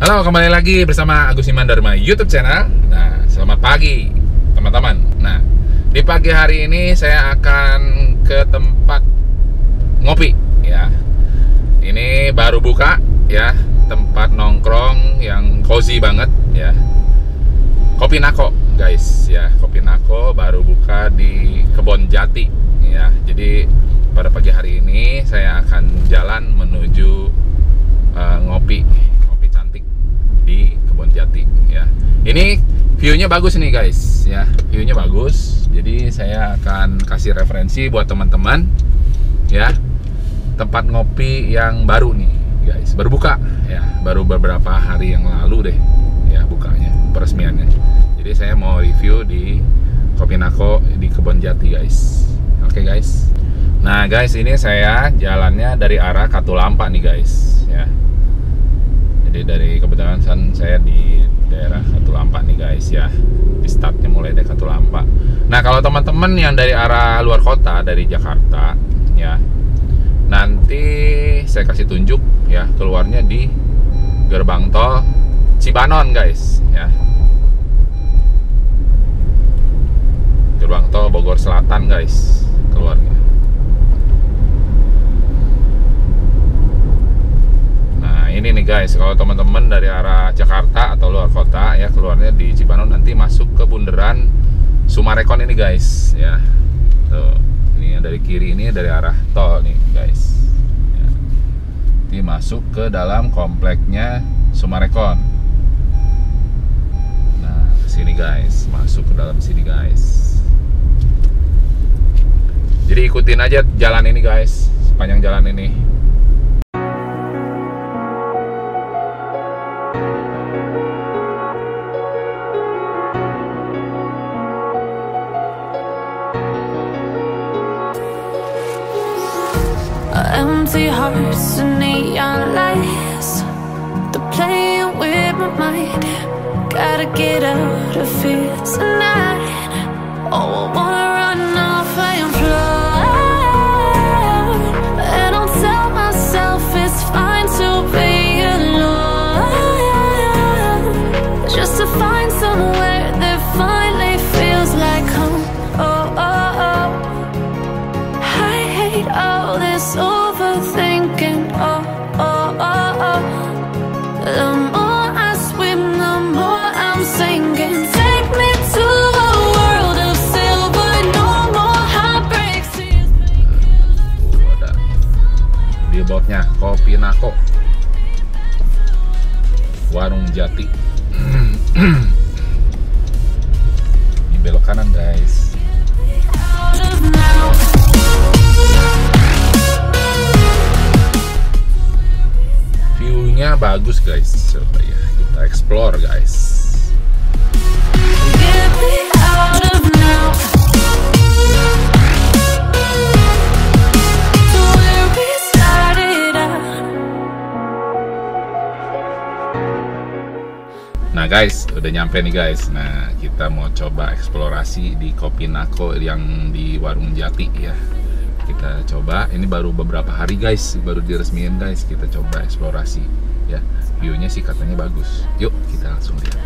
Halo, kembali lagi bersama Agus Iman Dharma YouTube channel. Nah, selamat pagi teman-teman. Nah, di pagi hari ini saya akan ke tempat ngopi ya. Ini baru buka ya, tempat nongkrong yang cozy banget ya. Kopi Nako guys ya, Kopi Nako baru buka di Kebon Jati ya. Jadi pada pagi hari ini saya akan jalan menuju ngopi cantik di Kebon Jati ya. Ini view-nya bagus nih guys ya, view-nya bagus. Jadi saya akan kasih referensi buat teman-teman ya, tempat ngopi yang baru nih guys, baru buka ya, baru beberapa hari yang lalu deh ya bukanya, peresmiannya. Jadi saya mau review di Kopi Nako di Kebon Jati guys. Oke guys. Nah guys, ini saya jalannya dari arah Katulampa nih guys ya. Jadi dari kebetulan saya di daerah Katulampa nih guys ya. Di startnya mulai dari Katulampa. Nah kalau teman-teman yang dari arah luar kota, dari Jakarta ya, nanti saya kasih tunjuk ya, keluarnya di gerbang tol Cibanon guys ya. Gerbang tol Bogor Selatan guys keluarnya. Ini nih guys, kalau teman-teman dari arah Jakarta atau luar kota ya, keluarnya di Cibanon, nanti masuk ke bundaran Sumarekon ini guys ya. Tuh, ini dari kiri, ini dari arah tol nih guys ya. Nanti masuk ke dalam kompleknya Sumarekon. Nah, sini guys, masuk ke dalam sini guys. Jadi ikutin aja jalan ini guys, sepanjang jalan ini. Empty hearts and neon lights, they're playing with my mind. Gotta get out of here tonight. Oh, I wanna run off and fly, and I'll tell myself it's fine to be alone, just to find somewhere that finally feels like home. Oh, oh, oh. I hate all this overthinking. Oh, oh, oh, oh. The more I swim, the more I'm sinking. Take me to a world of silver, no more heartbreaks. Ada billboardnya Kopi Nako, Warung Jati. Ini belok kanan guys. View-nya bagus guys. Coba ya kita explore guys. Nah guys, udah nyampe nih guys. Nah, kita mau coba eksplorasi di Kopi Nako yang di Warung Jati ya. Kita coba, ini baru beberapa hari guys, baru diresmiin guys. Kita coba eksplorasi ya. View-nya sih katanya bagus. Yuk kita langsung lihat.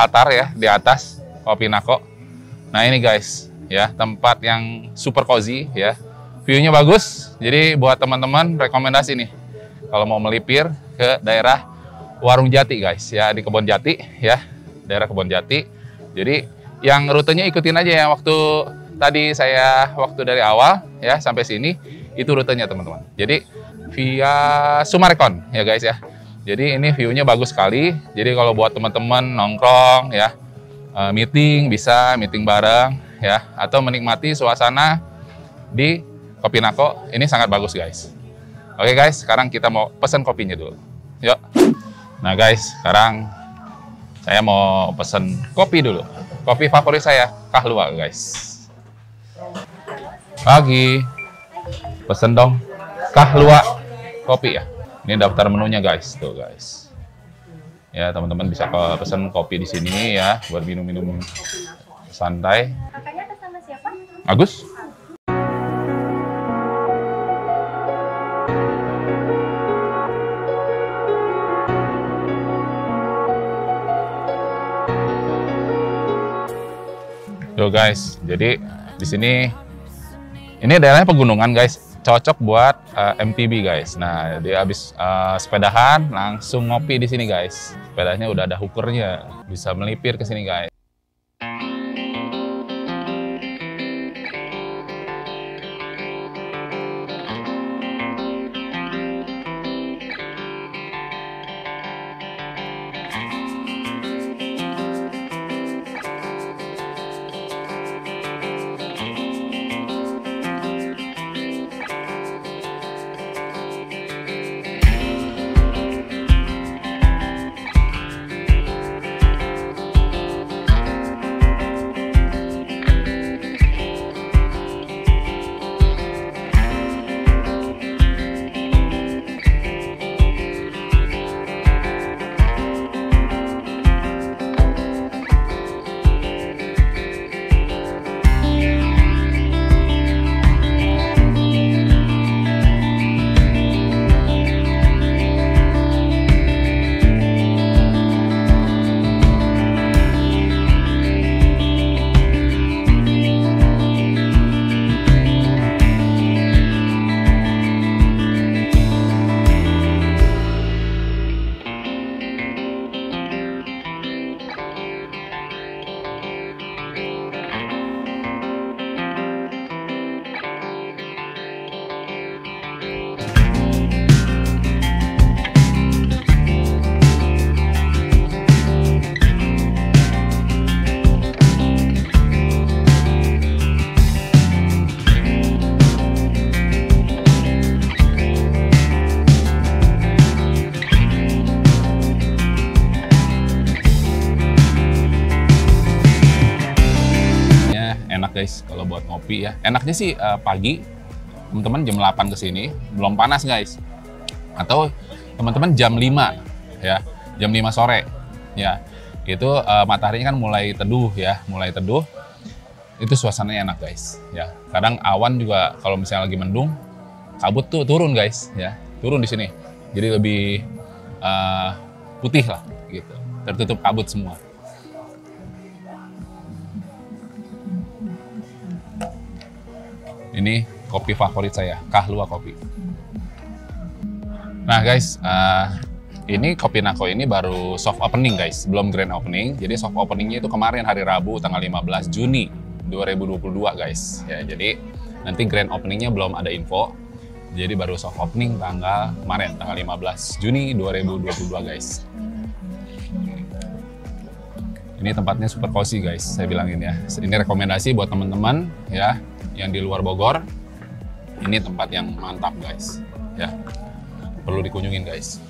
altar ya di atas Kopi Nako. Nah ini guys ya, tempat yang super cozy ya, view-nya bagus. Jadi buat teman-teman rekomendasi nih kalau mau melipir ke daerah Warung Jati guys ya, di Kebon Jati ya, daerah Kebon Jati. Jadi yang rutenya ikutin aja ya, waktu tadi saya waktu dari awal ya sampai sini itu rutenya teman-teman. Jadi via Summarecon ya guys ya. Jadi ini view-nya bagus sekali. Jadi kalau buat teman-teman nongkrong ya, meeting bisa meeting bareng ya, atau menikmati suasana di Kopi Nako ini sangat bagus guys. Oke guys, sekarang kita mau pesan kopinya dulu. Yuk. Nah guys, sekarang saya mau pesen kopi dulu. Kopi favorit saya, Kahlua guys. Pagi. Pesen dong. Kahlua kopi ya. Ini daftar menunya guys, tuh guys. Ya teman-teman bisa pesen kopi di sini ya, buat minum-minum santai. Kakaknya atas nama siapa? Agus. Tuh guys, jadi di sini ini daerahnya pegunungan guys, cocok buat MTB guys. Nah, dia habis sepedahan langsung ngopi di sini guys. Sepedanya udah ada hookernya, bisa melipir ke sini guys. Guys, kalau buat ngopi ya, enaknya sih pagi, teman-teman jam 8 ke sini, belum panas guys. Atau teman-teman jam 5 ya, jam 5 sore ya. Itu mataharinya kan mulai teduh ya, mulai teduh. Itu suasananya enak guys ya. Kadang awan juga kalau misalnya lagi mendung, kabut tuh turun guys ya, turun di sini. Jadi lebih putih lah gitu, tertutup kabut semua. Ini kopi favorit saya, Kahlua kopi. Nah guys, ini Kopi Nako ini baru soft opening guys, belum grand opening. Jadi soft openingnya itu kemarin hari Rabu tanggal 15 Juni 2022 guys. Ya, jadi nanti grand openingnya belum ada info. Jadi baru soft opening tanggal kemarin, tanggal 15 Juni 2022 guys. Ini tempatnya super cozy guys, saya bilangin ya. Ini rekomendasi buat teman-teman ya yang di luar Bogor. Ini tempat yang mantap guys ya, perlu dikunjungin guys.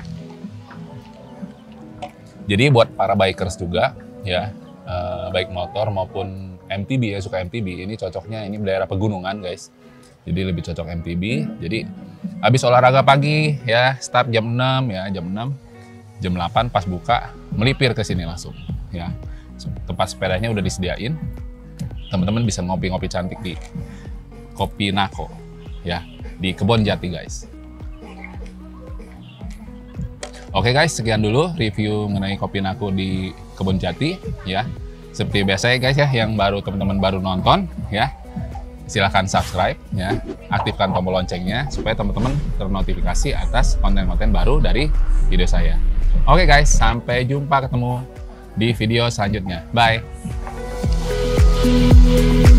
Jadi buat para bikers juga ya, baik motor maupun MTB ya, suka MTB, ini cocoknya ini daerah pegunungan guys. Jadi lebih cocok MTB. Jadi habis olahraga pagi ya, start jam 6 ya, jam 6, jam 8 pas buka melipir ke sini langsung ya. Tempat sepedanya udah disediain. Teman-teman bisa ngopi-ngopi cantik di Kopi Nako ya, di Kebon Jati guys. Oke guys, sekian dulu review mengenai Kopi Nako di Kebonjati ya. Seperti biasa ya guys ya, yang teman-teman baru nonton ya, silahkan subscribe ya, aktifkan tombol loncengnya supaya teman-teman ternotifikasi atas konten-konten baru dari video saya. Oke guys, sampai jumpa, ketemu di video selanjutnya. Bye.